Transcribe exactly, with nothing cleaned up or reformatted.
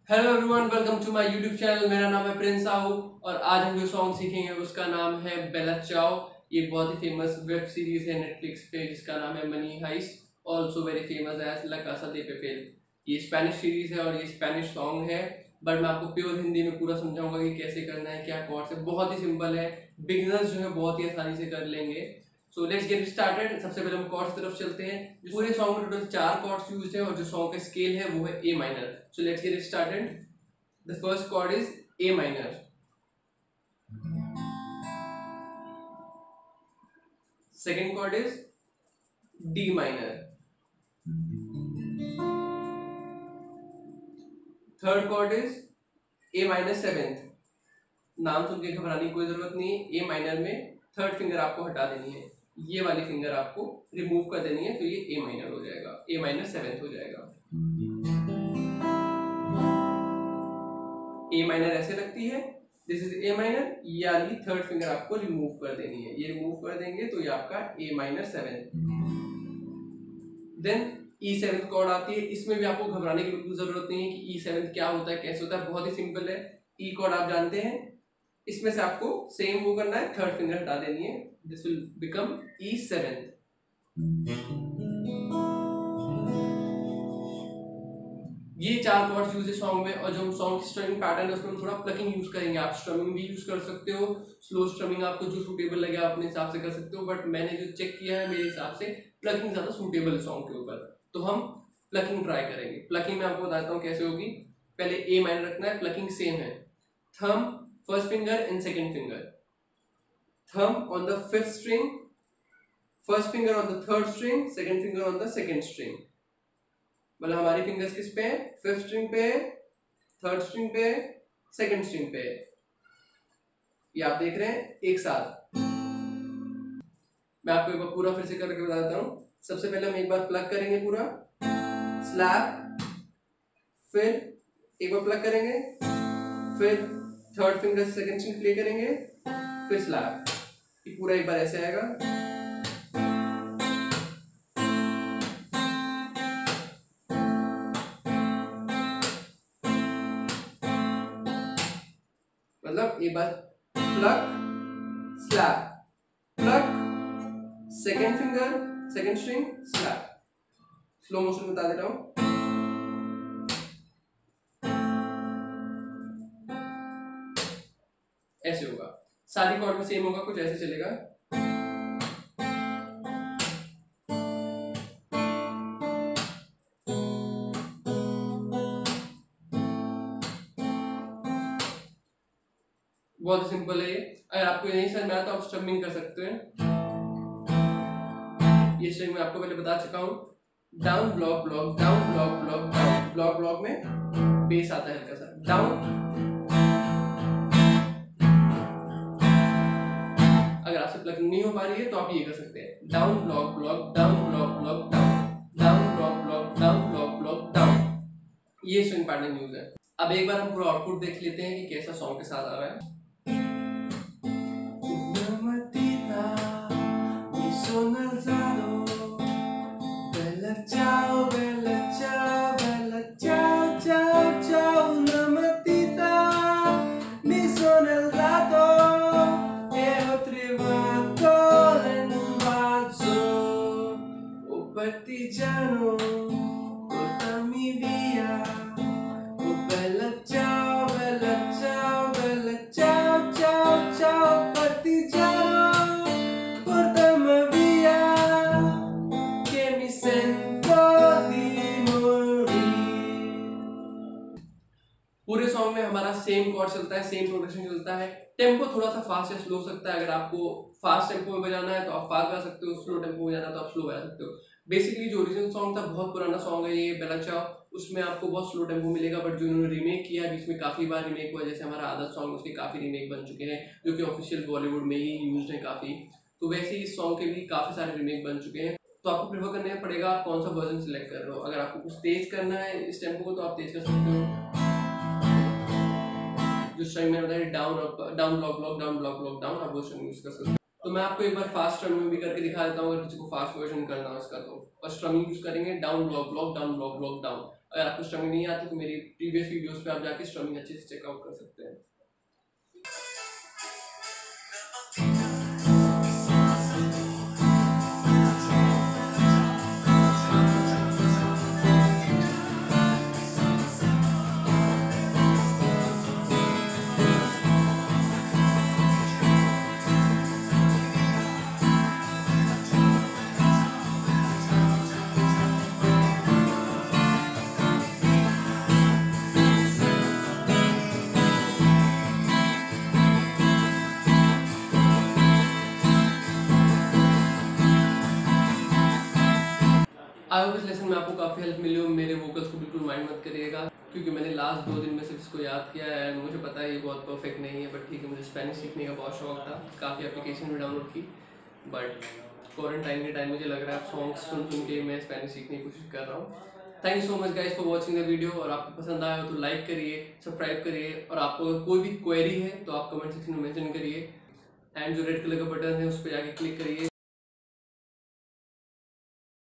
Hello everyone, welcome to my YouTube channel. मेरा नाम है प्रिंस साहू और आज हम जो सॉन्ग सीखेंगे उसका नाम है बेला चाओ। ये बहुत ही फेमस वेब सीरीज है नेटफ्लिक्स पे जिसका नाम है Money Heist, also very famous as La Casa de Papel. ये स्पेनिश सीरीज है और ये स्पेनिश सॉन्ग है, बट मैं आपको प्योर हिंदी में पूरा समझाऊंगा कि कैसे करना है, क्या कॉर्ड्स है। बहुत ही सिंपल है, बिगिनर्स जो है बहुत ही आसानी से कर लेंगे। So let's get started. सबसे पहले हम कॉर्ड्स की तरफ चलते हैं। पूरे सॉन्ग में टोटल चार कॉर्ड्स यूज्ड है और जो सॉन्ग का स्केल है वो है A minor. So let's get started. The first chord is A minor, second chord is D minor, third chord is A minor seventh. नाम सुन के घबराने की कोई जरूरत नहीं है। ए माइनर में थर्ड फिंगर आपको हटा देनी है, ये वाली फिंगर आपको रिमूव कर देनी है, तो ये ए माइनर हो जाएगा, ए माइनर सेवेंथ हो जाएगा। ए माइनर ऐसे लगती है, दिस इज ए माइनर। ये वाली थर्ड फिंगर आपको रिमूव कर देनी है, ये रिमूव कर देंगे तो ये आपका A minor seventh. Then E seventh chord आती है। इसमें भी आपको घबराने की बिल्कुल जरूरत नहीं है कि ई सेवेंथ क्या होता है, कैसे होता है। बहुत ही सिंपल है। ई कॉर्ड आप जानते हैं, इसमें से आपको सेम वो करना है, थर्ड फिंगर हटा देनी है, this will become E seventh. ये चार कॉर्ड्स यूज है सॉन्ग में। और जो हम सॉन्ग स्ट्रमिंग पैटर्न है उसमें हम थोड़ा प्लकिंग यूज करेंगे। आप स्ट्रमिंग भी यूज कर सकते हो, स्लो स्ट्रमिंग आपको जो सूटेबल लगे आप अपने हिसाब से कर सकते हो, बट मैंने जो चेक किया है मेरे हिसाब से प्लकिंग ज्यादा सूटेबल है सॉन्ग के ऊपर, तो हम प्लकिंग ट्राई करेंगे। प्लकिंग में आपको बताता हूँ कैसे होगी। पहले ए माइनर रखना है, प्लकिंग सेम है, thumb first finger and second finger, thumb on the fifth string, first finger on the third string, second finger on the second string. मतलब हमारी फिंगर्स किस पे है, फिफ्थ स्ट्रिंग पे, थर्ड स्ट्रिंग पे, सेकंड स्ट्रिंग पे। ये आप देख रहे हैं एक साथ। मैं आपको एक बार पूरा फिर से करके बता देता हूं। सबसे पहले हम एक बार प्लग करेंगे पूरा, स्लैप, फिर एक बार प्लग करेंगे, फिर third finger second string play करेंगे, फिर स्लैप। ये पूरा एक बार ऐसे आएगा। मतलब एक बार pluck, slap, pluck, second finger, second string, slap. Slow motion बता दे रहा हूं। ऐसे होगा, सारी कॉर्ड में सेम होगा, कुछ ऐसे चलेगा। बहुत सिंपल है ये। अगर आपको नहीं समझ में आया तो आप स्ट्रमिंग कर सकते हैं। ये स्ट्रिंग मैं आपको पहले बता चुका हूँ। Down block block, down block block, down block block में बेस आता है हल्का सा, डाउन। अगर आपसे प्लकिंग नहीं हो पा रही है तो आप ये कर सकते हैं, down block block, down block block, down, down block block, down block block, down. ये स्ट्रिंग पैटर्न यूज है। अब एक बार हम पूरा आउटपुट देख लेते हैं कि कैसा सॉन्ग के साथ आ रहा है। Partigiano, portami via. Oh bella ciao, bella ciao, bella ciao, ciao, ciao, partigiano, portami via, che mi sento di morire। पूरे सॉन्ग में हमारा सेम कॉर्ड चलता है, सेम प्रोग्रेशन चलता है। टेम्पो थोड़ा सा फास्ट या स्लो हो सकता है। अगर आपको फास्ट टेम्पो में बजाना है तो आप फास्ट बजा सकते हो, स्लो टेम्पो में बजाना है तो आप स्लो बजा सकते हो। बेसिकली जो ओरिजिनल सॉन्ग था, बहुत पुराना सॉन्ग है ये बेला चाओ, उसमें आपको बहुत स्लो टेम्पो मिलेगा, बट जो इन्होंने रीमेक किया है, जिसमें काफ़ी बार रीमेक हुआ, जैसे हमारा आदत सॉन्ग, उसके काफ़ी रीमेक बन चुके हैं जो कि ऑफिशियल बॉलीवुड में ही यूज है काफ़ी। तो वैसे ही इस सॉन्ग के भी काफ़ी सारे रीमेक बन चुके हैं। तो आपको प्रेफर करना पड़ेगा आप कौन सा वर्जन सिलेक्ट कर रहे हो। अगर आपको कुछ तेज करना है इस टेम्पो को तो आप तेज कर सकते हो। जो स्ट्रिंग में बताया down down block block, down block block, down, आप वो स्ट्रिंग यूज कर सकते हो। तो मैं आपको एक बार फास्ट स्ट्रमिंग में भी करके दिखा देता हूँ, अगर किसी को फास्ट वर्जन करना हो इसका तो। और स्ट्रमिंग यूज करेंगे down block block, down block block, down. अगर आपको स्ट्रमिंग नहीं आती तो मेरी प्रीवियस वीडियोस पे आप जाके स्ट्रमिंग अच्छे से चेकआउट कर सकते हैं। आई होप इस लेसन में आपको काफ़ी हेल्प मिली हो। मेरे वोकल्स को बिल्कुल माइंड मत करिएगा, क्योंकि मैंने लास्ट दो दिन में सिर्फ इसको याद किया है। मुझे पता है ये बहुत परफेक्ट नहीं है, बट ठीक है, मुझे स्पेनिश सीखने का बहुत शौक था, काफ़ी एप्लीकेशन भी डाउनलोड की, बट क्वारंटाइन के टाइम मुझे लग रहा है आप सॉन्ग्स सुन सुन के मैं स्पेनिश सीखने की कोशिश कर रहा हूँ। Thank you so much guys for watching the video. और आपको पसंद आया हो तो लाइक करिए, सब्सक्राइब करिए, और आपको अगर कोई भी क्वेरी है तो आप कमेंट सेक्शन में मेंशन करिए। एंड जो रेड कलर का बटन है उस पर जाके क्लिक करिए